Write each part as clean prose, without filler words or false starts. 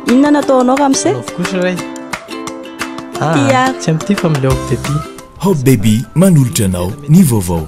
Inona nataonao ramose? Kosa ray. Tia. Tsy amty fa milaoko dia ty. Hot Baby manolotra anao ny vaovao.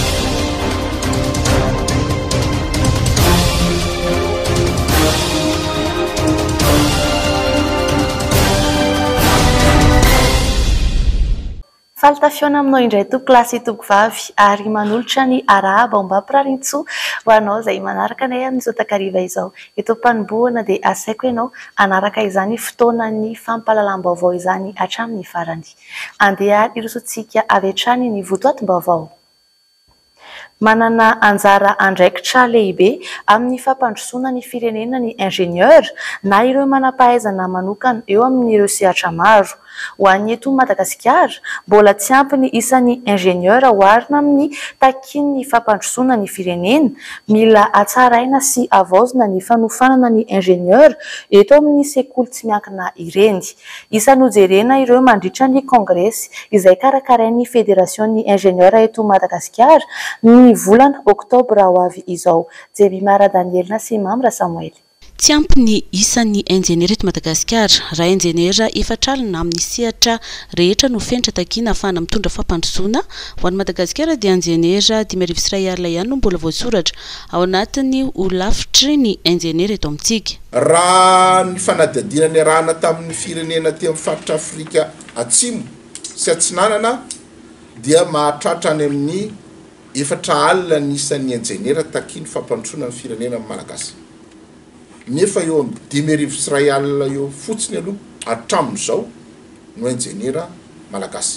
Faltafiona aminao indray tokolasy tokovavy ary manolotra ny arahaba mba mpirarintsoa ho anao izay manaraka anay amin'izao takariva izao. Eto mpanombohana dia asaiko ianao anaraka izany fotoanan'ny fampahalalam-baovao izany hatramin'ny farany. Andeha irosotsika avy hatrany ny votoatim-baovao. Manana anjara andraikitra lehibe amin'ny fampandrosoana ny firenena ny ingénieur na ireo manam-pahaizana manokana eo amin'ireo sehatra maro. Ho an'ny eto Madagasikara, mbola tsy ampy ny isan'ny ingénieur oharina amin'ny takin'ny fampandrosoana ny firenena. Mila hatsaraina sy havaozina ny fanofanana ny ingénieur eto amin'ny sekoly tsy miankina ireny. Isany hojerena ireo mandritra ny kongresy izay karakarain'ny federasion'ny ingénieur eto Madagasikara ny volana oktobra ho avy izao. Jebimara Danielina sy Mamra Samuel. Tsy ampy ny isan'ny ingénieur eto Madagasikara, raha ingénieur efatralina amin'ny sehatra rehetra no fenitra takiana ahafahana mitondra fampandrosoana. Ho an'ny Madagasikara dia ingénieur 5,000 ariary ihany no mbola voasoratra ao anatiny ho lafitry ny ingénieur eto amintsika. Raha ny fanadihadiana ny arahana tamin'ny firenena ty amin'ny faritra Afrika atsimo sy atsinanana dia mahatratra any amin'ny 4 alina ny isan'ny ingénieur takiany fampandrosoana amin'ny firenena malagasy. Nefa eo amin'ny 5,000 ariary eo fotsiny aloha hatramin'izao no ingénieur malagasy.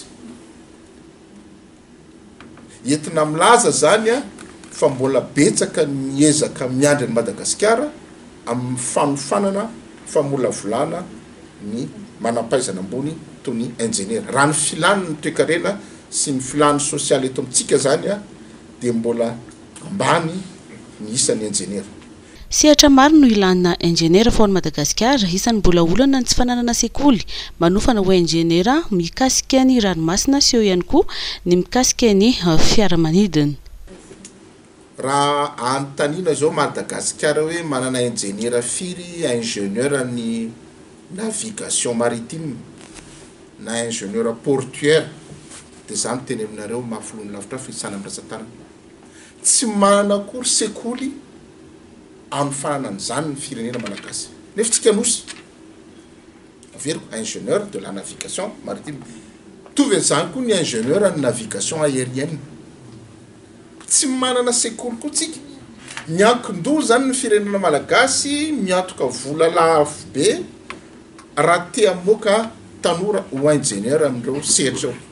Entina milaza zany fa mbola betsaka miezaka miandry ny Madagasikara amin'ny fanofanana famolavolana ny manam-pahaizana ambony toy ny ingénieur. Raha ny filàny ny toe-karena sy ny filàny sosialy eto amintsika zany dia mbola ambany ny isan'ny ingénieur. Sehatra maro no ilana ingénieur fao ny Madagasikara, isany mbola olana ny tsy fananana sekoly manofana ho ingénieur mikasika ny ranomasina sy eo ihany koa ny mikasika ny fiaramanidina. Raha anontaniana zao Madagasikara hoe manana ingénieur firy ingénieur ny navigation maritime na ingénieur portuaire dia zany teny aminareo mahafolony lavitra fisana amin'ny ratsan-tanana. Tsy manana akory sekoly amin'ny fananan'izany ny firenena malagasy. Nefa tsika nosy averiko ingénieur de la navigation maritime. Tovy zany koa ny ingénieur ny navigation aérienne. Tsy manana sekoly koa tsika. Miankin-doha zany ny firenena malagasy miantoka vola lavo be raha te hamoaka tanora ho ingénieur amin'ireo sehatra eo.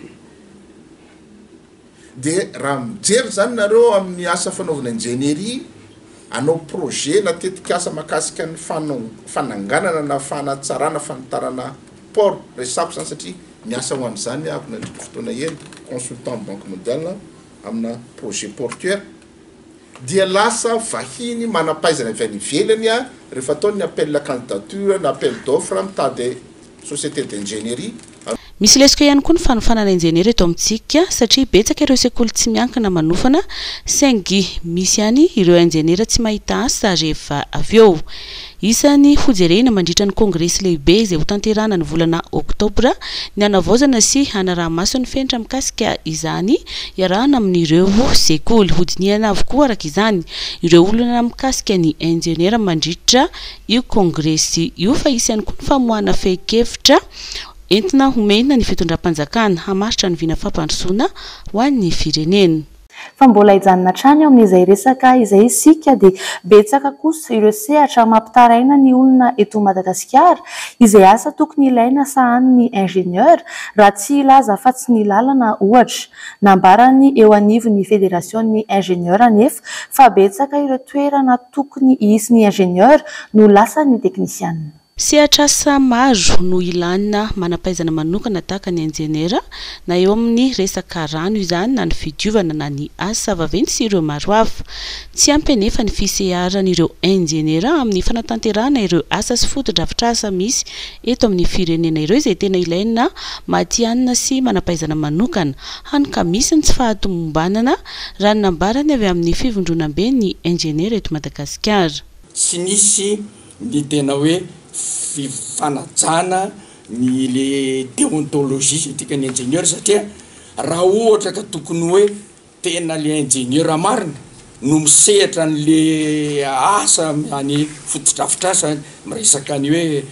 Dia raha mijery zany nareo amin'ny asa fanaovana ingénierie, anao projet natetika asa makasika ny fananganana na fanatsarana fanitarana port resako zany satria miasa ho an'izany avy nandriko fotoana eny consultant banque mondiale amina projet portuaire dia lasa vahiny manam-pahaizana avy any ivelany rehefa ataony appel la candidature na appel d'offre mitady société d'ingénierie. Misy lesika ihany koa ny fanofanana ingénieur eto amintsika satria betsaka ireo sekoly tsy miankina manofana saingy misy ihany ireo ingénieur tsy mahita asa rehefa avy eo. Isany hojerena mandritra ny kongresy lehibe izay ho tanterahana ny volana oktobra ny hanavaozana sy hanaraha-maso ny fenitra mikasika izany iarahana amin'ireo sekoly. Hodiniana avokoa araka izany ireo olona mikasika ny ingénieur mandritra io kongresy io fa isy ihany koa ny famoahana fehi-kevitra entina homena ny fitondram-panjakana hamaritra ny vina fampandrosoana ho an'ny firenena. Fa mbola hijanona hatrany amin'izay resaka izay isika dia betsaka kosa ireo sehatra mampitaraina ny olona eto Madagasikara izay asa tokony ilaina sahanin'ny ingénieur raha tsy ilaza fa tsy ny lalana ohatra. Nambarany eo anivon'ny federasion'ny ingénieur nefa fa betsaka ireo toerana tokony hisy ny ingénieur no lasa ny teknisianina. Sehatra asa maro no ilana manam-pahaizana manokana tahaka ny ingénieur na eo amin'ny resaka rano izany na ny fidiovana na ny asa vaventy sy ireo maro hafa. Tsy ampy nefa ny fiseharan'ireo ingénieur amin'ny fanatanterahana ireo asa sy foto-drafitr'asa misy eto amin'ny firenena ireo izay tena ilaina matianina sy manam-pahaizana manokana hany ka misy ny tsy fahatomombanana raha ny nambarany avy amin'ny fivondronam-be ny ingénieur eto Madagasikara. Tsy nisy ny tena hoe fifanajana ny le déontologie tika ny ingénieur satria raha ohatra ka tokony hoe tena le ingénieur marina no misehatra n'le asa any fotodrafitrasa miresaka ny hoe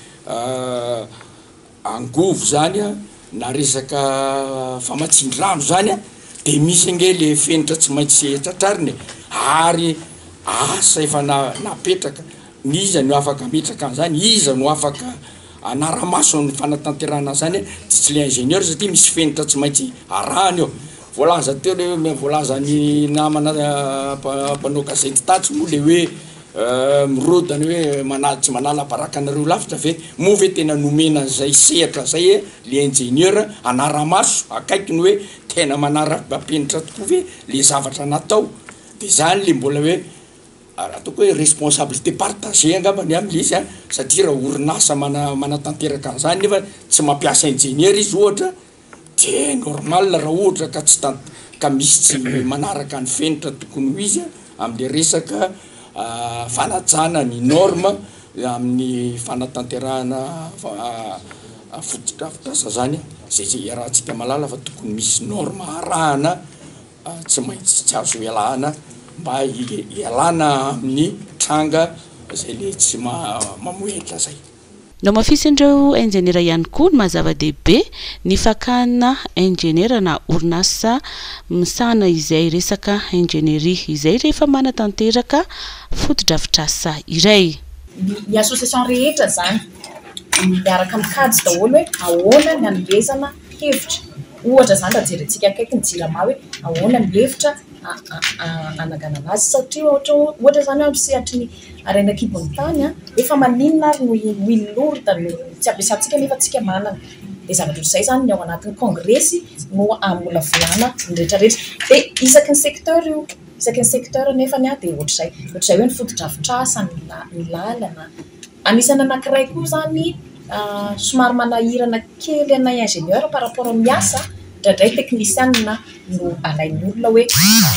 angovo zany a na resaka famatsindranro zany a de misy nge le fenitra tsy maintsy tratrariny ary asa efa napetraka niza no afaka metraka an'izany iza no afaka anaramaso ny fanatanterana zany tsy le ingénieur satria misy fenitra tsy maintsy arahany eo voalaza teo le voalaza ny namana mpanao gazety tatsy moa le hoe mirodany hoe tsy manala baraka anareo lavitra ve moa ve tena nomena zay sehatra zay le ingénieur anaramaso akaikiny hoe tena manara-bapenitra tokoa ve le zavatra natao de zany le mbola hoe ataoko hoe responsabilité partagée angambany am'le izy satria raha orinasa manatanteraka an'izany nefa tsy mampiasa ingénieur izy ohatra de normal raha ohatra ka tsy ka misy tsy manaraka ny fenitra tokony ho izy am'le resaka fanajana ny norme amin'ny fanatanterahana fotodrafitrasa zany zay iarahantsika malala fa tokony misy norme arahana tsy maintsy tsy azo ialana mba ialana amin'ny tranga zay le tsy mamoetra zay no mafisindreo ingénieur ihany koa ny mazava-dehibe ny fakana ingénieur na orinasa misana izay resaka ingénierie izay rehefa manatanteraka fotodrafitrasa iray ny association rehetra zany miaraka mikajy daholo hoe ahoana ny anomezana hevitra ohatra zany raha jerentsika akaiky ny jirama hoe ahoana ny hevitra anaganana azy satria ohatra zany hoe misehatra ny arena kibony tany efa maninona ary no milorda no tsy ampiasantsika nefa tsika manana de zavatra zay zany ny ao anatin'ny kongresy no amola volana ny rehetrarehetra de isaky ny secteur nefany de ohatr'izay hoe ny fotodrafitrasa ny lalana anisany anankiray koa zany somary manahirana kely ana ingénieur par rapport miasa ndraindray technicien no alain'ny olona hoe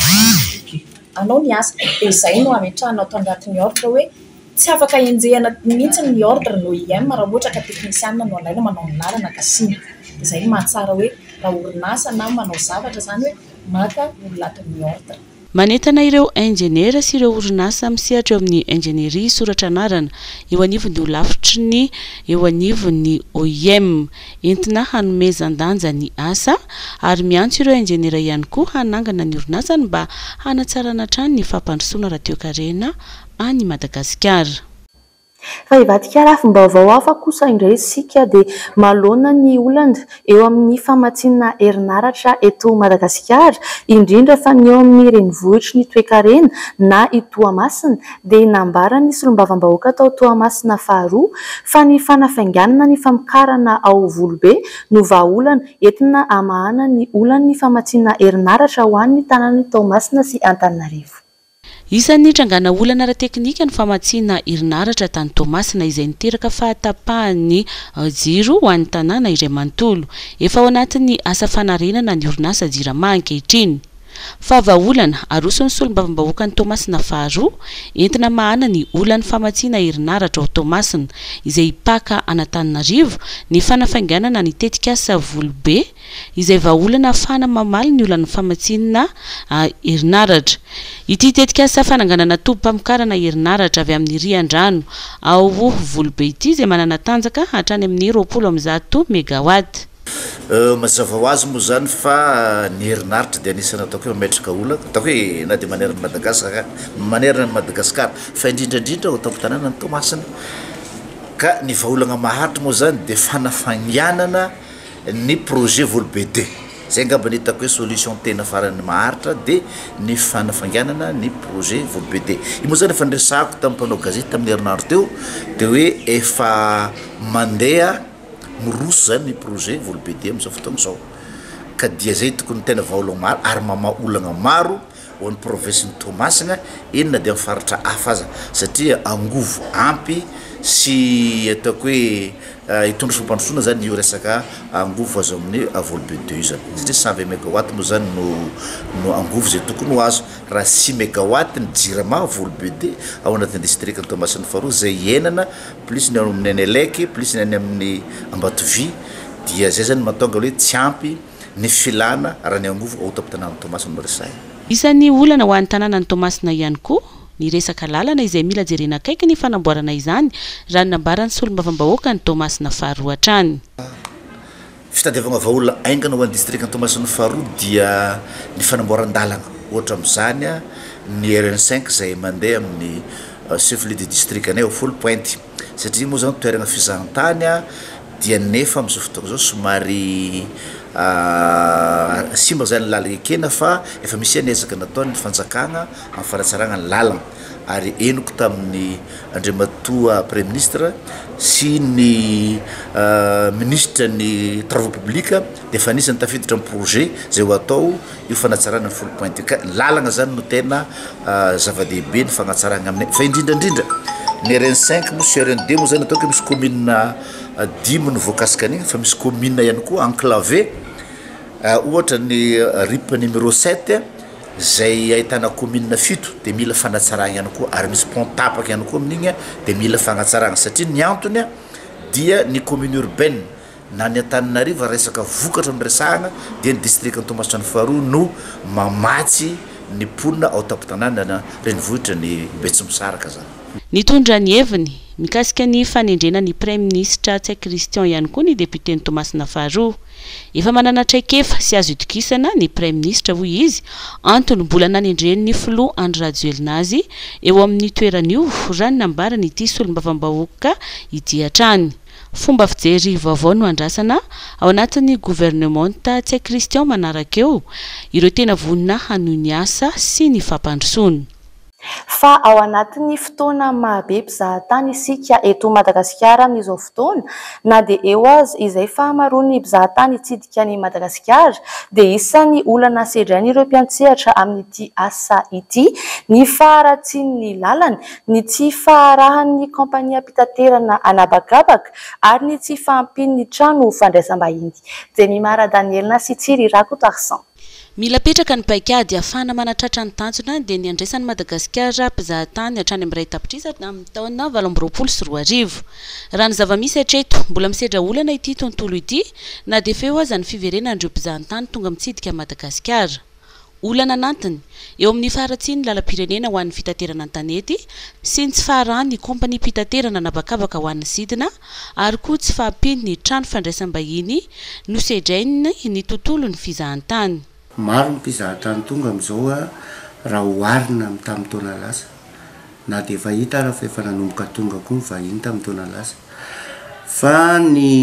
anao ny asa de zay no ametrahanao ato anatin'ny ordre hoe tsy afaka enjehana mihitsy ny ordre no IM raha ohatra ka technicien no alaina manao ny lalana kasiny de zay mahatsara hoe raha orinasa na manao zavatra zany hoe maka olatin'ny ordre manentana ireo ingénieur sy ireo orinasa misehatra eo amin'ny ingénierie soratra anarana eo anivony ho lavitry ny eo anivony OIM entina hanomezan-danja ny asa ary miantso ireo ingénieur ihany koa hanangana ny orinasany mba hanatsarana hatrany ny fampandrosoana radio-karena any Madagasikara. Fa ivadika raha fombaovao hafa kosa indray sika de malona ny olana eo amin'ny famatsinana herinaratra eto Madagasikara indrindra fa ny eo amin'ny renivohitry ny Toekarena na i Toamasina de nambara ny solombavam-bahoaka tao Toamasina faharoa fa ny fanafainganana ny famokarana ao Volobe no vahaolana entina amahana ny olan'ny famatsinana herinaratra ho an'ny tanàna Toamasina sy Antananarivo. Isan'ny trangana olana ara-teknika ny famatsiana herinaratra tany Toamasina izay niteraka fahatapahany jiro ho an'ny tanàna iray manontolo efa ao anatin'ny asa fanarenana ny orinasa jirama ankehitriny. Fa vahaolana aroso ny solombavam-bahoaka ny Toamasina faharoa entina mahana ny olan'ny famatsiana herinaratra ao Toamasina izay hipaka Antananarivo ny fanafainganana ny tetikasa Volobe izay vahaolana afahana mamaly ny olan'ny famatsiana herinaratra. Ity tetikasa fananganana tobim-pamokarana herinaratra avy amin'ny rian-drano ao Volobe ity izay manana tanjaka hatrany amin'ny 20 megawatt. Mazava ho azy moa zany fa ny herinaratra dia anisany ataoko hoe mametraka olana ataoko hoe na dia manerana ny Madagasikara fa indrindrandrindra ho tampon-tanàna ny Toamasina ka ny vahaolana maharitra moa zany dia fanafainganana ny projet Volobe 2 zay angamba ny hitako hoe solution tena farany maharitra dia ny fanafainganana ny projet Volobe 2 io moa zany efa niresahako tamin'ny mpanao gazety tamin'ny herinaratra teo dia hoe efa mandeha miroso zany ny projet Volobe 2 amin'izao fotoana izao ka dia zay tokony tena vahaolana maro ary mamaolana maro ho an'ny province ny Toamasina inona dia amin'ny faritra hafa aza satria angovo ampy sy ataoko hoe hitondra fampandrosoana zany io resaka angovo azo amin'ny volbe 2 io zany satria 120 mégawatt moa zany no angovo zay tokony ho azo raha 6 mégawatt ny jirama volbe 2 ao anatin'ny district ny Toamasina faharoa zay enana plus ny amin'ny Enelec plus ny any amin'ny Ambatovy dia zay zany mahatonga hoe tsy ampy ny filana raha ny angovo ao tapitanana Toamasina Resay. Isan'ny olana ho an'ny tanàna ny Toamasina ihany koa ny resaka lalana izay mila jerena akaiky ny fanamboarana izany raha nambarany solombavam-bahoaka ny Toamasina faharoa hatrany. Fitadiavana vaolana aingana ho an'ny district ny Toamasina faharoa dia ny fanamboaran-dalana ohatra amin'izany ny RN5 zay mandeha amin'ny chef-lieu de district anay au full point satria moa zany toerana fizahantany dia nefa amin'izao fotoana zao somary simba zany lalana ekena fa efa misy anezaka nataony fanjakana amin'ny fanatsarana ny lalana ary enoko tamin'ny andriamatoa premier ministre sy ny ministre ny travaux publics dia efa anisany tafiditra amin'ny projet zay ho atao io fanatsarana ny full point ka lalana zany no tena zava-dehibe ny fanatsarana aminay fa indrindrandrindra ny RN5 moa sy RN2 moa zany ataoko misy commune 10 ny voakasika an'igny fa misy commune ihany koa enclavé ohatra ny RIP numéro 7 zay ahitana commune 7 dia mila fanatsarana ihany koa ary misy pont tapaka ihany koa amin'igny dia mila fanatsarana satria ny antony dia ny commune urbaine na ny Antananarivo resaka vokatra amin'ny resahana dia ny district ny Toamasina faharoa no mamatsy ny ponina ao tapitanana renivohitra ny Betsimisaraka zany. Nitondra ny heviny mikasika ny fanendrena ny Premier Ministre Tsai Christian ihany koa ny député ny Toamasina faharoa. Efa manana traikefa sy azo itokisana ny Premier Ministre hoy izy antony mbola nanendren'ny filoha Andry Rajoelina azy eo amin'ny toeran'io raha ny nambarany ity solombavam-bahoaka ity hatrany. Fomba fijery vaovao no andrasana ao anatin'ny gouvernement Tsai Christian manaraka eo ireo tena vonina hanohy ny asa sy ny fampandrosoana. Fa ao anatin'ny fotoana mahabe mpizahatany isika eto Madagasikara amin'izao fotoana na dia eo azy izay fahamaroan'ny mpizahatany hitsidika ny Madagasikara dia isan'ny olana sedrain'ireo mpiantsehatra amin'ity asa ity ny faharatsian'ny lalana, ny tsy faharahan'ny kompania mpitaterana anabakabaka ary ny tsy fahampian'ny trano fandraisam-bahiny. Jenimara Danielina sy Tsiri Rakotarsan. Mila petraka ny paikady ahafahana manatratra ny tanjona dia ny andraisan'ny Madagasikara mpizahatany hatrany amin'ny ray tapitrisa amin'ny taona 2024. Raha ny zava-misy hatreto mbola misedra olana ity tontolo ity na dia feo aza ny fiverenan'ireo mpizahatany tonga mitsidika Madagasikara. Olana anatiny eo amin'ny faharatsian'ny lalam-pirenena ho an'ny fitaterana an-tanety sy ny tsy faharahan'ny kompania mpitaterana anabakabaka ho an'ny sidina ary koa tsy fahampian'ny trano fandraisam-bahiny no sedrainy ny tontolo ny fizahantany. Maro ny mpizahatany tonga amin'izao raha oharina tamin'ny taona lasa na dia fahita raha fa efa nanomboka tonga koa ny vahiny tamin'ny taona lasa fa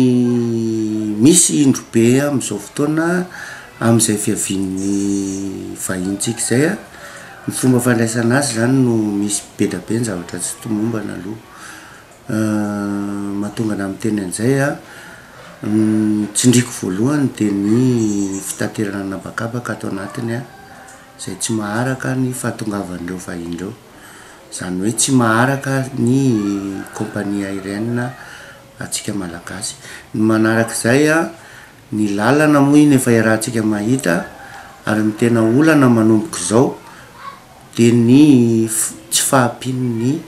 ny misy indrobe amin'izao fotoana amin'izay fiavian'ny vahintsika izay ny fomba fandraisana azy zany no misy be da be ny zavatra tsy tomombana aloha mahatonga na amin'ny teny an'izay tsindriko voalohany dia ny fitaterana anabakabaka atao anatiny izay tsy maharaka ny fahatongavan'ireo vahiny ireo zany hoe tsy maharaka ny kompania aérienne atsika malagasy ny manaraka izay ny lalana moa iny efa iarahantsika mahita ary ny tena olana manomboka izao dia ny tsy fahampian'ny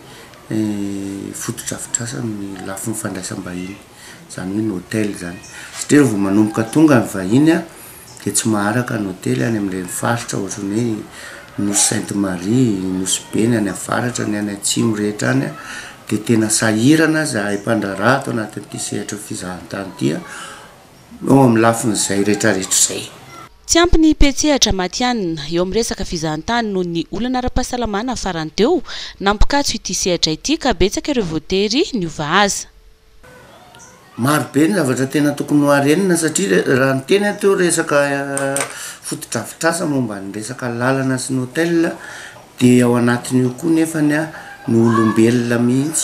fotodrafitrasany lafin'ny fandraisam-bahiny zany hoe ny hôtely zany satria vao manomboka tonga ny vahiny dia tsy maharaka ny hôtely any amin'ireny faritra ohatrany hoe Nosy Sainte Marie, Nosy Beny any avaratra ny any atsimo rehetra any dia tena sahirana zahay mpandraraha ato anatin'ity sehatra fizahantany ity ao amin'ny lafin'izay rehetrarehetra izay. Tsy ampy ny petsehatra matianina eo amin'ny resaka fizahantany noho ny olana ara-pahasalamana farany teo nampikatso ity sehatra ity ka betsaka ireo voatery niova aza. Maro be ny zavatra tena tokony ho harenina satria raha ny teny teo resaka fotodrafitrasa momba ny resaka lalana sy ny hôtel dia ao anatin'io koa nefa ny olombelona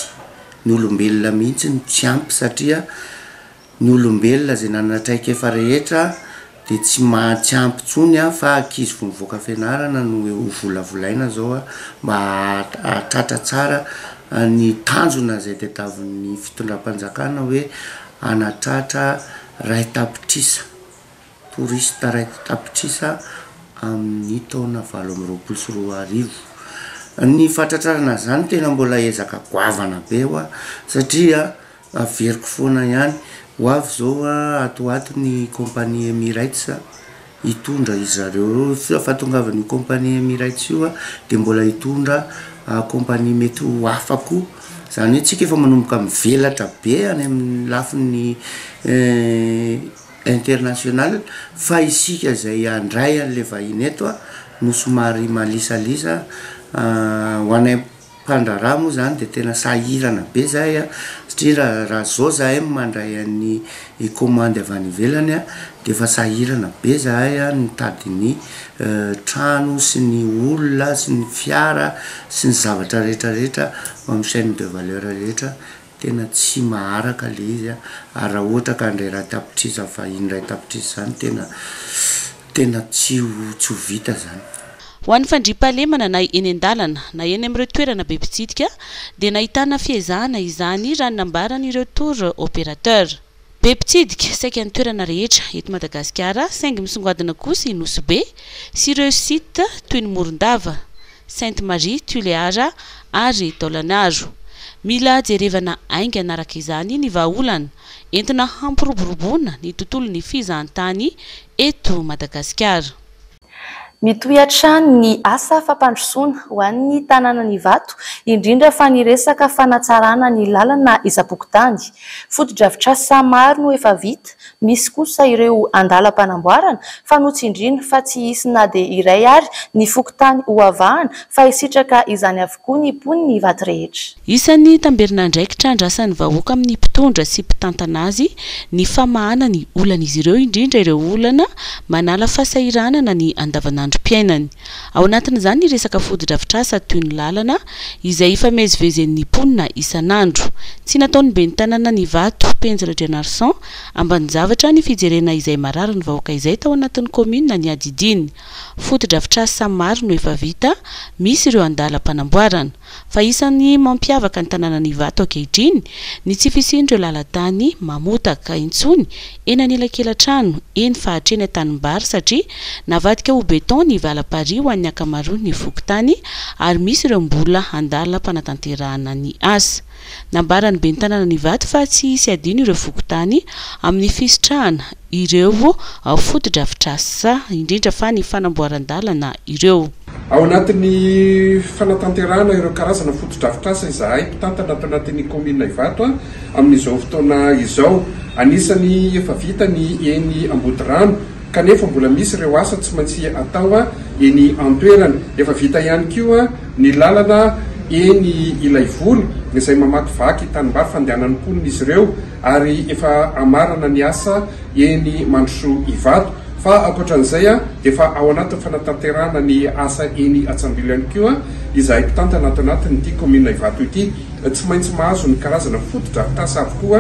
mihitsy ny tsy ampy satria ny olombelona izay nanatraika efa rehetra dia tsy ampy tsony fa ankizy vao mivoaka fianarana no ho volavolaina zao mba hatratra tsara ny tanjona zay tetavin'ny fitondram-panjakana hoe anatratra ray tapitrisa torista ray tapitrisa amin'ny taona 2024 ny fatratrarana zany tena mbola ezaka goavana be oa satria averiko foana ihany ho avy zao atoato ny compagnie Emirates hitondra izy zareo fahatongavan'ny compagnie Emirates io de mbola hitondra compagnie mety ho afako zany hoe tsika efa manomboka mivelatra be any amin'ny lafiny international fa isika zay andray an'le vahiny eto no somary malisalisa ho anay mpandrarà moa zany de tena sahirana be zay satria raha zao zahay mandray an'ny commande avy any ivelany de fa sahirana be zahay mitady ny trano sy ny olona sy ny fiara sy ny zavatra rehetrarehetra amin'ny chaîne de valeur rehetra tena tsy maharaka le izy raha ohatra ka andray raha tapitrisa vahiny ray tapitrisa zany tena tsy ho vita zany. Ho an'ny fandriam-pahalemana na eny an-dalana na eny amin'ireo toerana be mpitsidika dia nahitana fiezahana izany raha nambaran'ireo tour opérateur. Be mpitsidika saika ny toerana rehetra eto Madagasikara saingy misongadina kosa i Nosy-be sy ireo site toy ny Morondava, Sainte-Marie, Tuléara ary Taolagnaro. Mila jerevana ainga anaraka izany ny vahaolana entina hampiroboroboana ny tontolon'ny fizahan-tany eto Madagasikara. Mitohatra ny asa fampandrosoana ho an'ny tanàna ny Vato indrindra fa ny resaka fanatsarana ny lalana isapokotany. Foto-drafitrasa maro no efa vita, misy kosa ireo andalam-panamboarana fa notsindriana fa tsy hisy na de iray ary ny fokotany ho avahana fa isitraka izany avokoa ny poniny ny Vato rehetra. Isan'ny tamberina andraikitra andrasan'ny vahoaka amin'ny mpitondra sy mpitantana azy ny famahana ny olan'izy ireo indrindra ireo olana manala fahasahiranana ny andavanandro mpiainany. Ao anatin'izany ny resaka foto-drafitrasa toy ny lalana izay ifamezivezen'ny mponina isan'andro. Tsy nataony be ny tanàna ny Vato Penjara Drianarson ambanin-javatra ny fijerena izay marary ny vahoaka izay tao anatin'ny commune ny Adidiny. Foto-drafitrasa maro no efa vita, misy ireo andalam-panamboarana. Fa isan'ny mampiavaka ny tanàna ny Vato ankehitriny ny tsy fisian'ireo lalan-tany mamotaka intsony eny anelakelan-trano eny fahatreny an-tanimbary satria navadika ho beton ny valam-pary ho an'ny ankamaroany ny fokotany ary misy ireo mbola andalam-panatanterahana ny asa. Nambarany be ny tanàna ny Vato fa tsy hisy adino ireo fokotany amin'ny fisitrahana ireo foto-drafitrasa indrindra fa ny fanamboaran-dalana ireo. Ao anatin'ny fanatanterahana ireo karazana foto-drafitrasa izahay mpitantana ato anatin'ny commune ny Vato amin'izao fotoana izao anisany efa vita ny eny Ambodirano kanefa mbola misy ireo asa tsy maintsy atao eny antoerana. Efa vita ihany koa ny lalana eny Ilaivolo izay mamakivaky tanimbary fandehanan'ny mponina izy ireo ary efa amarana ny asa eny Mandrosoa i Vato. Fa ankoatran'izay dia efa ao anatin'ny fanatanterahana ny asa eny Atsambilo ihany koa izay mpitantana ato anatin'ity commune ny Vato ity. Tsy maintsy mahazo ny karazana foto-drafitrasa avokoa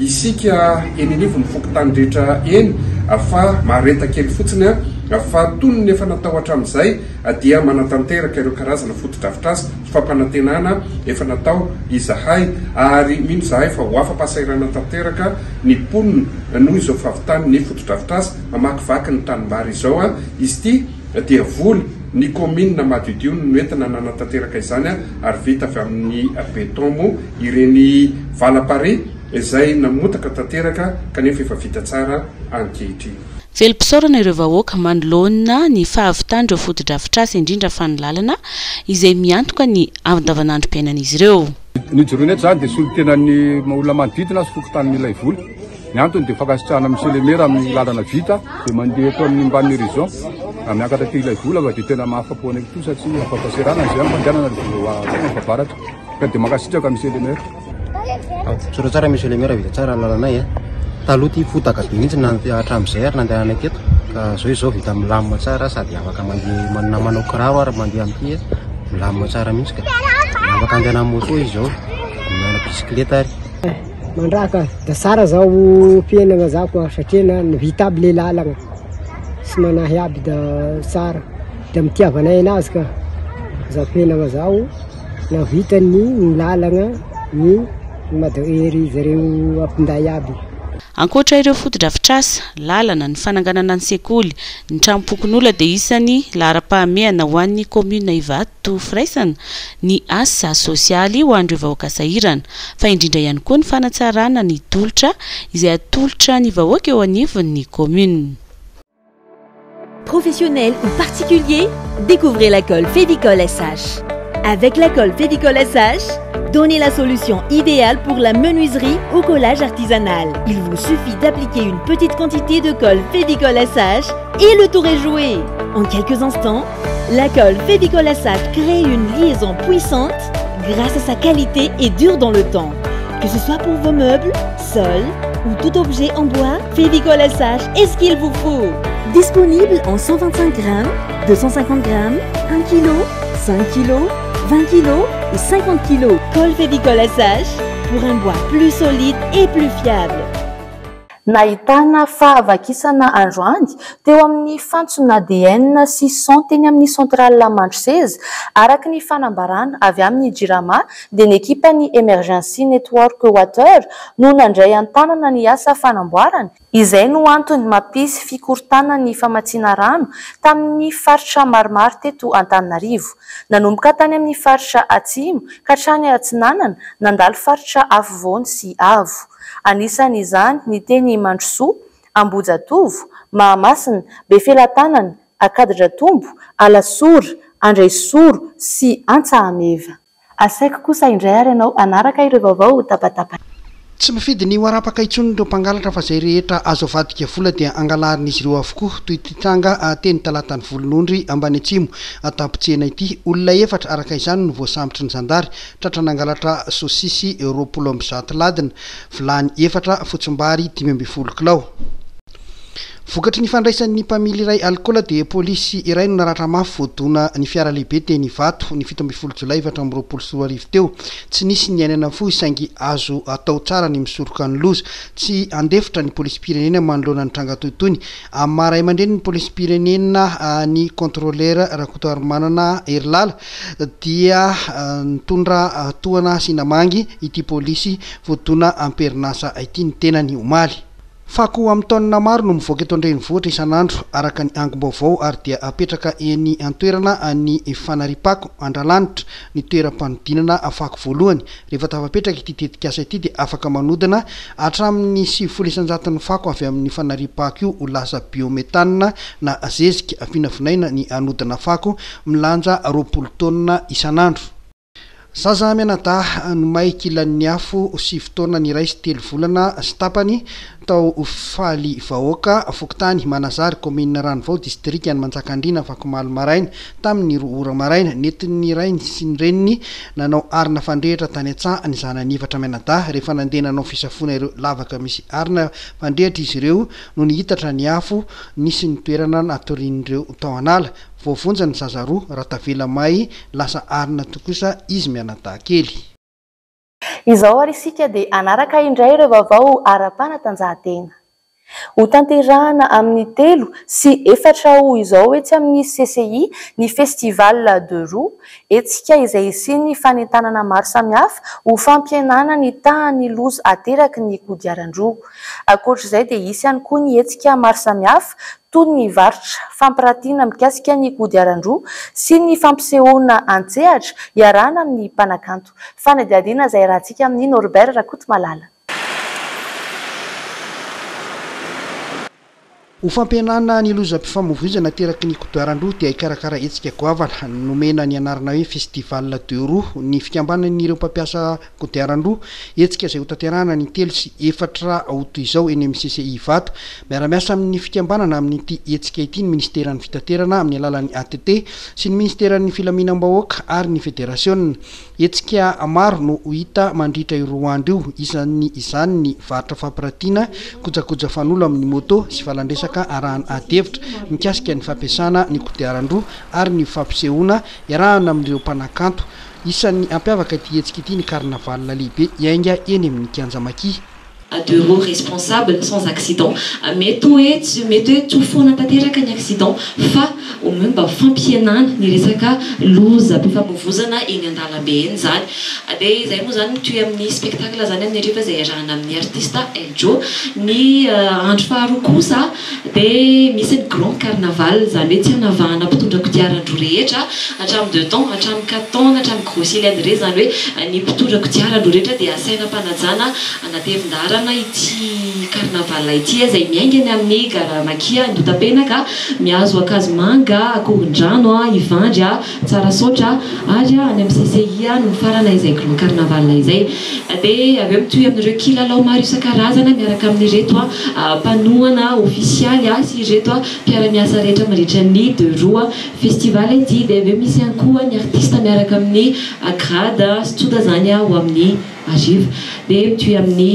isika eny anivon'ny fokotany rehetra eny fa mareta kely fotsiny fa toy ny efa natao hatramin'izay dia manatanteraka ireo karazana foto-drafitrasa fampanantenana efa natao izahay ary mino zahay fa ho afa-pahasairana tanteraka ny mponina noho izao fahavitany ny foto-drafitrasa mamakivaky ny tanimbary izao izy ity dia voly ny commune Madidio no entina nanatanteraka izany ary vita avy amin'ny beton mo ireny valam-pare izay namotaka tanteraka kanefa efa vita tsara ankehitriny. Velom-pisaorana ireo vahoaka manoloana ny fahavitany ireo foto-drafitrasa indrindra fa ny lalana izay miantoka ny andavanandrom-piainan'izy ireo. Ny joroana eto zany dia solon-tena ny olona manodidina sy fokotan'ny Ilaivolo. Ny antony dia fankasitrahana amin'ny selemera amin'ny lalana vita dia mandeha eto amin'ny mban'ny horizon miakatra ty Ilaivolo fa dia tena mahafapo anay to satria afa-pahasairana izay mandehanana tena favaratra ka dia mankasitraka amin'ny selemera. Tsara tsara misy selemera vita tsara ny lalanay taloha ty fotaka be mihitsy hatramin'izay ary nandehananay teto ka zao vita milamina tsara sady afaka mandeha manao kiraro ary mandeha amin'ity milamina tsara mihitsy ka afaka andehana amin'ny moto izy zao mana bisikileta ary mandraka da tsara zao fiainana zao koa satria vita aby le lalana sy manahy aby da tsara da mitiavanay anazy ka zao fiainana zao navitany ny lalagna ny madoery zareo ampinday aby. Ankoatra ireo fotodrafitrasa, lalana ny fananganana ny sekoly, ny trano-pokon'olona dia isany lahara-pahamehana ho an'ny commune Ivato firaisana ny asa sosialy ho an'ireo vahoaka sahirana, fa indrindra ihany koa ny fanatsarana ny tolotra izay atolotra ny vahoaka eo anivon'ny commune. Professionnel ou particulier, découvrez l'école Févicole SH. Avec l'école Févicole SH, donnez la solution idéale pour la menuiserie ou collage artisanal. Il vous suffit d'appliquer une petite quantité de colle Févicole SH et le tour est joué. En quelques instants, la colle Févicole SH crée une liaison puissante grâce à sa qualité et dure dans le temps. Que ce soit pour vos meubles, sols ou tout objet en bois, Févicole SH est ce qu'il vous faut. Disponible en 125 grammes, 250 grammes, 1 kg, 5 kg, 20 kg et 50 kg. Colle Févicole SH pour un bois plus solide et plus fiable. Nahitana fahavakisana androany teo amin'ny fantsona ADN sy teny amin'ny centrale Mandroseza araka ny fanambarana avy amin'ny JIRAMA dia ny ekipany Emergency Network Water no nandray antanana ny asa fanamboarana izay no antony mampisy fikortana ny famatsiana rano tamin'ny faritra maromaro teto Antananarivo. Nanomboka tany amin'ny faritra Atsimo ka hatrany Atsinanana nandalo faritra afovoany sy avo. Anisan'izany ny teny Mandrosoa, Ambojatovo, Mahamasina, Befelatanana, Akadidratombo, Alasora, Andraisoro sy Antsahameva. Asaiko kosa indray ary ianao anaraka ireo vaovao tapatapa. Tsy mifidy ny warapaka itsony ireo mpangalatra fa zay rehetra azo avadika vola dia angalarin'izy ireo avokoa toy ity tranga teny talatany volonondry ambany atsimo atampitsena ity olona efatra araka izany no voasambitry ny zandary tratra nangalatra sosisy roapolo amby zato ladina vilany efatra fotsimbary 520 kilao. Vokatry ny fandraisan'ny mpamily iray alkôla dia polisy iray no naratra mafy voadona ny fiara lehibe teny Ivato ny 17 Jolay 2024 teo. Tsy nisy ny ainana fo saingy azo atao tsara ny misoroka ny loza. Tsy andefitra ny polisy pirenena manoloana ny tranga toytony. Amin'ny maray aman-dreny ny polisy pirenena ny contrôleur Rakotoarimanana Erilala dia nitondra tohana sy namangy ity polisy voadona amperinasa ity ny tenany omaly. Fako amin'ny taonina maro no mivoaka eto an-drenivohitra isan'andro araka ny angom-baovao ary dia apetraka eny an-toerana ny fanaripako Andralanitra ny toeram-panodinana fako voalohany. Rehefa tafapetraka ity tetikasa ity dia afaka manodina hatramin'ny 700 fako avy amin'ny fanaripako io ho lasa biometanina na zezika afinavinaina ny anodina fako milanja 20 taonina isan'andro. Zaza mianada no may kilan'ny afo sy fotoana ny ray sy 3 volana sy tapany tao faly vahoaka Fokotany Manazary commune Ranivao district any Manjakandriana Vakomaly maraina tamin'ny 2 ora maraina netin'ny rainy sy ny reniny nanao arina fandrehitra tany Antsaha ny zanany efatra mianada rehefa nandeha nanao fisafona ireo lavaka misy arina fandrehitra izy ireo no nihitatra ny afo nisy ny toerana natorin'ireo tao anala. Voavonja ny zaza roa Ratavela May lasa arina tokosa izy mianada kely. Izao ary isika dia anaraka indray ireo vaovao ara-panatanjahantena. Ho tanterahana amin'ny 3 sy 4 ho izao etsy amin'ny CCI ny festival de roue etsika izay isiany fanentanana maro samihafa ho fampihenana ny tahan'ny loza ateraky ny kodiaran-droa. Ankoatr'izay dia isy ihany koa ny etsika maro samihafa toy ny varotra fampiratiana mikasika ny kodiaran-droa sy ny fampisehoana antsehatra iarahana amin'ny mpanakanto. Fanadiadiana izay rahantsika amin'ny Norbert Rakotomalala. Ho fampihenana ny lozam-pifamoivoizana teraky ny kodiaran-droa dia ikarakara hetsika goavana nomena ny anarana hoe festival de roue ny fikambanan'ireo mpampiasa kodiaran-droa hetsika izay ho tanterahana ny 3 sy 4 août izao eny amin'ny CCI Ivato. Miara-miasa amin'ny fikambanana amin'ity hetsika ity ny ministeran'ny fitaterana amin'ny alalan'ny ATT sy ny ministeran'ny filaminam-bahoaka ary ny federasiona. Hetsika maro no hita mandritra ireo andro io izany ny varotra fampiratiana kojakoja fanolo amin'ny moto sy falandresa arahana adevitra mikasika ny fampiasana ny kodiaran-droa ary ny fampisehoana iarahana amin'ireo mpanakanto. Isan'ny ampiavaka ity hetsika ity ny karnaval lehibe iainga eny amin'ny Kianjamaki. 2 roues responsables sans accident. Mety hoe tsy foana tanteraka ny accident fa mba fampihenana ny resaka loza mpifamoivoizana eny an-dalambe eny zany. Dia izay moa zany toy amin'ny spectacle zany amin'ny ariva izay arahana amin'ny artiste Eljo. Ny andro faharoa kosa dia misy ny grand carnaval zany hoe tsy hanavahana mpitondra kodiaran-droa rehetra hatramin'ny 2 temps hatramin'ny 4 temps hatramin'ny gros cylindre zany hoe ny mpitondra kodiaran-droa rehetra dia asaina mpanajana anatevindarana ity carnaval ity izay miaingany amin'ny garamakia Andotapenaka mihazo akazo manga akoron-drano ivandry tsara sotra ary any amin'ny CCI no farana izay grand carnaval izay. Dia avy eo mitohy amin'ireo kilalao maro isan-karazana miaraka amin'ireto mpanohana ofisialy sy ireto mpiara-miasa rehetra mandritra ny 2 roues festival ity. Dia avy eo misy ihany koa ny artiste miaraka amin'ny grade sy tsoda zany ho amin'ny ariva. Dia mitohy amin'ny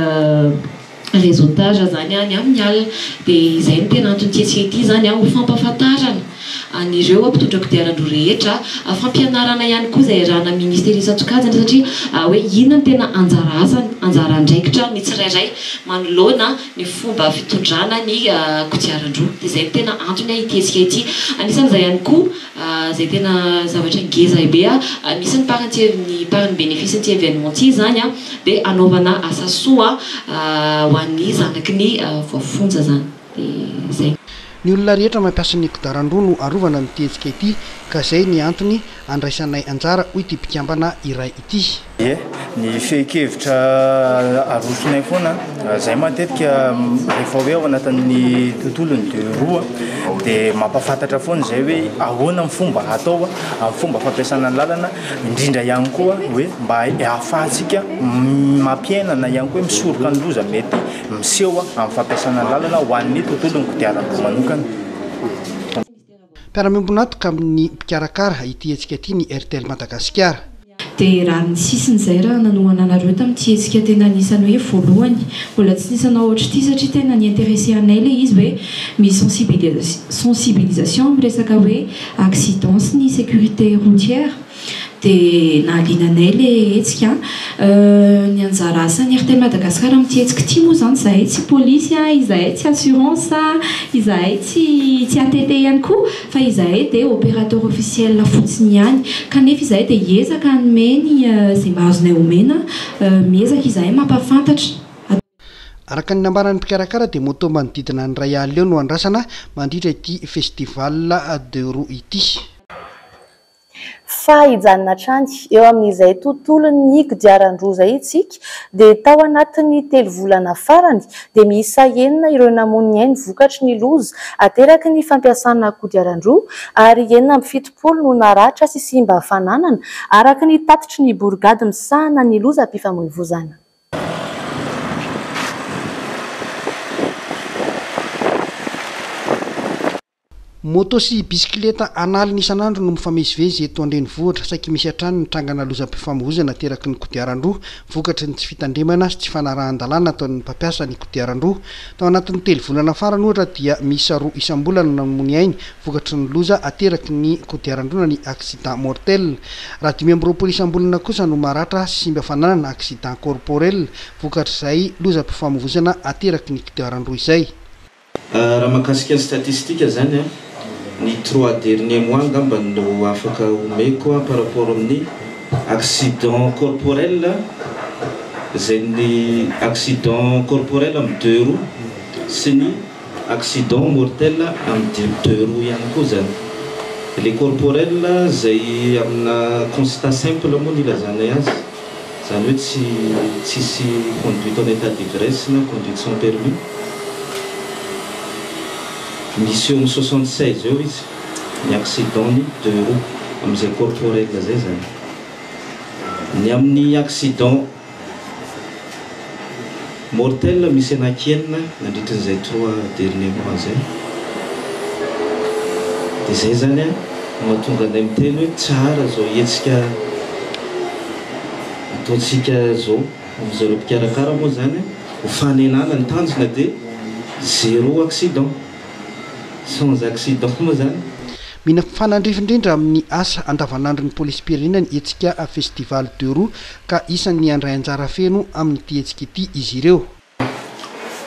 réseautage zany ny amin'ny alina. Dia izay no tena antony tietsika ity zany ho fampahafantarana an'ireo mpitondra kodiaran-droa rehetra, fampianarana ihany koa izay arahana ministéry isan-tsokajana satria hoe inona no tena anjara asany, anjara andraikitra ny tsirairay manoloana ny fomba fitondrana ny kodiaran-droa. Dia izay no tena antony itietsika ity. Anisan'izay ihany koa izay tena zavatra ngeza be misy ny parany bénéfice n'ity événement ity zany dia anaovana asa soa ho an'ny zanaky ny voafonja zany. Dia izay. Ny olona rehetra mampiasa ny kodiaran-droa no arovana ny tetsika ity ka izay ny antony andraisanay anjara ho ity mpikambana iray ity. Ny fehi-kevitra arosonay foana izay matetika rehefa hoe ao anatin'ny tontolony 2 roues dia mampafantatra foana izay hoe ahoana ny fomba atao amin'ny fomba fampiasana ny lalana, indrindra ihany koa hoe mba ahafahantsika mampiainana ihany koa hoe misoroka ny loza mety miseho amin'ny fampiasana ny lalana ho an'ny tontolony kodiaran-droa manokana. Mpiara-miombonatoka amin'ny mpikarakara ity hetsika ity ny RTL Madagasikara. Dia raha ny sisin'izay raha nanohana anareo tamin'ity hetsika tena anisany hoe voalohany mbola tsy nisanao ohatra ity satria tena ny intéressé anay ilay izy hoe misy sensibilisation amin'ny resaka hoe accident sy ny sécurité routière. Dia nahalinanay ilay hetsika ny anjara asan'ny RTL Madagasikara amin'ity hetsika ity moa zany izahay tsy polisy, izahay tsy assurance, izahay tsy ATT ihany koa fa izahay dia opérateur officiel fotsiny ihany. Kanefa izahay dia hiezaka hanome izay mahazonay omena, miezaka izahay mampafantatra. Araka ny nambaran'ny mpikarakara dia moto manodidina ny 2 alina eo no andrasana mandritra ity festival 2 roues ity. Fa hijanona hatrany eo amin'izay tontolon'ny kodiaran-droa izay itsika dia tao anatin'ny 3 volana farany dia miisa 9 ireo namoniny ny vokatry ny loza ateraky ny fampiasana kodiaran-droa ary 970 no naratra sy simba hafananana araka ny tatitry ny borgady misahana ny loza mpifamoivoizana. Moto sy bisikileta analina isan'andro no mifamezivezy eto an-drenivohitra saika misy hatrany ny trangana lozam-pifamoivoizana teraky ny kodiaran-droa vokatry ny tsy fitandremana sy tsy fanarahan-dalàna ataon'ny mpampiasa ny kodiaran-droa. Tao anatin'ny 3 volana farany ohatra dia miisa 2 isam-bolana namony ainy vokatry ny loza ateraky ny kodiaran-droa ny accident mortel. Raha 5 isam-bolana kosa no maratra sy simba hafananana accident corporel vokatry izay lozam-pifamoivoizana ateraky ny kodiaran-droa izay. Raha mahakasika ny statistika zany ny 3 derniers mois ngamba no afaka omeko par rapport amin'ny accident corporel izay ny accident corporel amin'ny 2 roues sy ny accident mortel amin'ny 2 roues ihany koa zany. Le corporel izay amina constat simple moa ny ilazanay azy zany hoe tsisy conduite en état d'ivresse na conduite sans permis. Misy eo amin'ny 76 eo izy ny accident ny 2 roues amin'izay corporel zay zany. Ny amin'ny accident mortel misy anaky-enina nandritran'izay 3 derniers mois zay. Dia zay zany mahatonga anay miteny hoe tsara zao hetsika ataontsika zao amin'izareo mpikarakara moa zany ho fanenana ny tanjona dia 0 accident. Sans accident moa zany. Mila fanandrifindrindra amin'ny asa andavanandro ny polisy-pirenena ny hetsika festival 2 roues ka isan'ny andray anjara feno amin'ny ity hetsika ity izy ireo.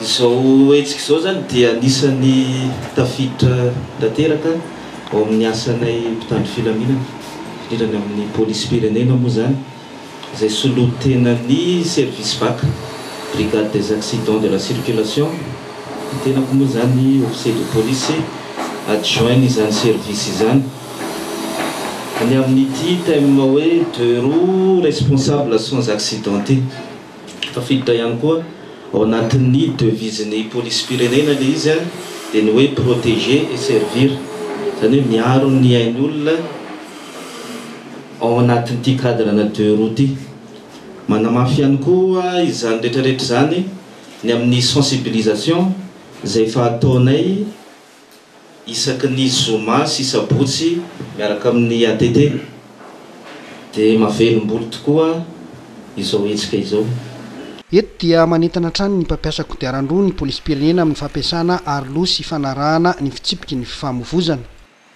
izao etsika izao zany dia anisan'ny tafiditra tanteraka ao amin'ny asanay mpitandro filaminana indrindrany amin'ny polisy pirenena moa zany izay solotenany service vac brigade des accidents de la circulation tenako moa zany officier de police adjoint n'izany service izany any amin'ity tema hoe deux roues responsable sans accidenté tafiditra ihany koa ao anatin'ny devisen'ny police pirenena le izy dia ny hoe protéger et servir zany hoe miaro ny ain'ny olona ao anatin'ity cadrana deux roues ty manamafy ihany koa izany rehetrarehetra zany ny amin'ny sensibilisation izay efa ataonay isaky ny zoma sy sabotsy miaraka amin'ny ATT dia mavelom-bolo tokoa izao etsika izao. Eto dia manentana trano ny mpampiasa kodiaran-droa ny polisy pirenena amin'ny fampiasana aroloha sy fanarahana ny fitsipiky ny fifamoivozana.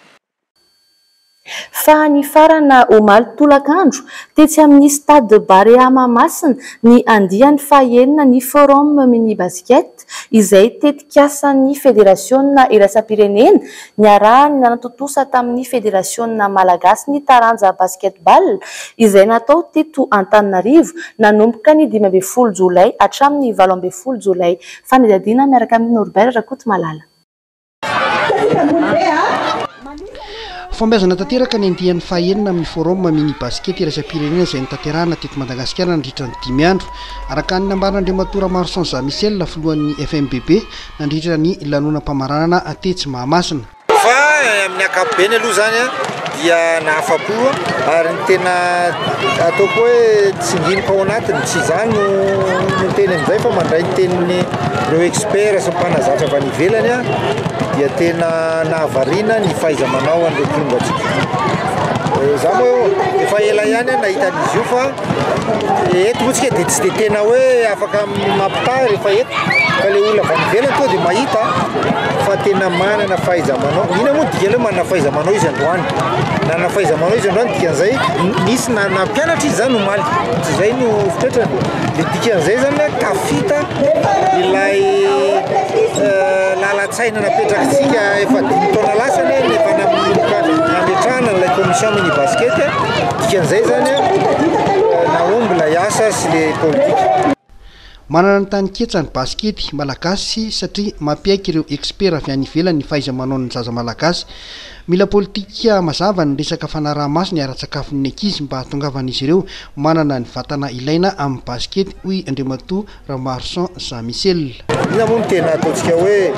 Fa ny farana omaly tolakandro tetsy amin'ny stade Barea Mahamasina ny andiany fahaenina ny forum mini basket izay tetikasan'ny federasiona iraisam-pirenena niarahany nanatotosa tamin'ny federasiona malagasy ny taranja basketball izay natao teto Antananarivo nanomboka ny 15 jolay hatramin'ny 18 jolay fanadihadiana miaraka amin'ny Norbert Rakotomalala. Fambezana tanteraka ny andian'ny fahaenina amin'ny forum mini basket iraisam-pirenena izay nitanterahana teto Madagasikara nandritra ny 5 andro araka ny nambaran'Andriamatora Marsan Michel filohan'ny FMBB nandritra ny lanonam-pamaranana atetsy Mahamasina. Fa amin'ny ankapobeny aloha zany dia nahafapo ary ny tena ataoko hoe tsinginiko ao anatiny tsy izany no teny amin'izay fa mandray ny teniny ireo expert sy mpanazatra avy any ivelany dia tena nahavariana ny fahaiza-manao an'ireo tongatsika. Za moa efa ela ihany nahita an'izy io fa eto motsika dia tsy dia tena hoe afaka mampitary rehefa eto fa le olona avy any ivelany tonga dia mahita fa tena manana fahaiza-manao. Ina moa dikany hoe manana fahaiza-manao izy androany. Nanana fahaiza-manao izy androany dikan'izay nisy nampianatra izy zany omaly. Izay no fipetrany. Dia dikan'izay zany tafita ilay lalan-tsaina napetrakatsika efa 5 taona lasany efa nametrahana ilay commission mini basket dikan'izay zany naomby ilay asa sy le politika. Manana ny tany ketsany baskety malagasy satria mampiaiky ireo expert avy any ivelany ny fahaiza-manao ny zaza malagasy. Mila politika mazava ny resaka fanaraha-maso ny ara-tsakafon'ny ankizy mba hahatongavan'izy ireo manana ny vatana ilaina amin'ny baskety hoy Andriamatoa Marsan Michel. Ina moa ny tena ataontsika hoe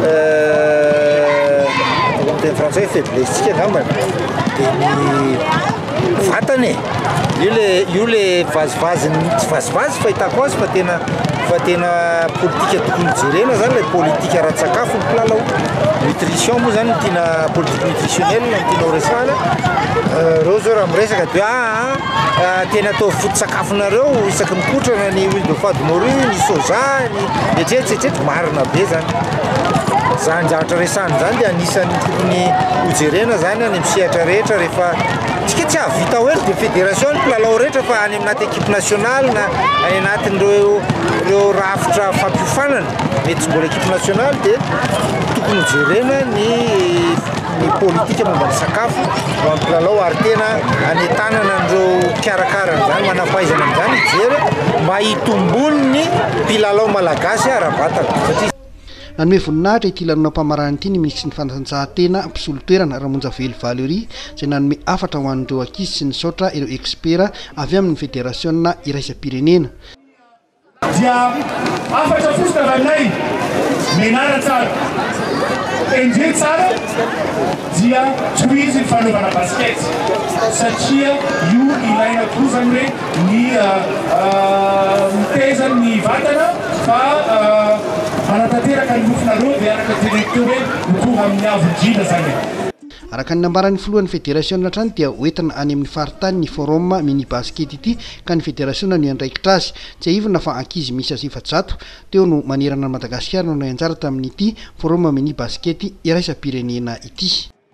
teny frantsay faiblesse-tsika angambany dia ny vatany io le vazivazy tsy vazivazy fahitako azy fa tena politika tokony jerena zany le politika ara-tsakafo ny mpilalao nutrition moa zany tiana politique nutritionnelle ny tianao resana reo zao raha miresaka dia tena atao foto-tsakafonareo isaky mikotrana ny huile de foie de morue ny soja ny etretsetretra marina be zany zany zavatra resany zany dia anisan'ny tokony hojerena zany any amin'ny sehatra rehetra rehefa tsika tsy ahavita hoe dia fédération ny mpilalao rehetra fa any anaty équipe nationale na any anatin'ireo rafitra fampiofanana mety tsy mbola équipe nationale dia tokony hojerena ny politika momba ny sakafo ho amin'ny mpilalao ary tena anetanana an'ireo pikarakarana zany manampahaizana amin'izany hijery mba hitombony ny mpilalao malagasy ara-batana satria nanome voninahitra ity lanonam-pamarana ity ny ministry ny fanatanjahantena mpisolo-toerana Ramonjavely Valery izay nanome afatra ho an'ireo ankizy sy ny saotra ireo expert avy amin'ny fédérationna iraisam-pirenena. Dia afatra fosina vanay menana tsara enjeny tsara dia tohizy ny fanaovana basket satria io ilaina koa zany hoe ny mitezany ny vatana fa manatanteraka ny nofinareo dia araka directeur hoe mitonga amin'ny avondrina zany. Araka ny nambaran'ny filohan'ny fédérationna trany dia hoentina any amin'ny faritany ny forum mini basket ity ka ny fédérationna no andraikitra azy tsy aivona fa ankizy misy azy efa-jato teo no manerana Madagasikara no anjara tamin'ity forum mini basket iraisam-pirenena ity.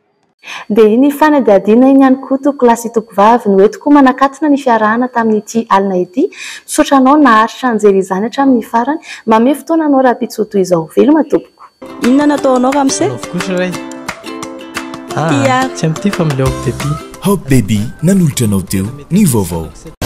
dia ny fanadiadiana iny ihany koa toko lasy toko vavy no etoko manakatina ny fiarahana tamin'ity alina ity misotranao naharitra anjery izany hatramin'ny farany mame fotoananao raha pitsoto izao veloma tompoko inona nataonao ramse kosaray tsy am'ty fa mileoko dia ty Hope Baby nanolotra anao teo ny vaovao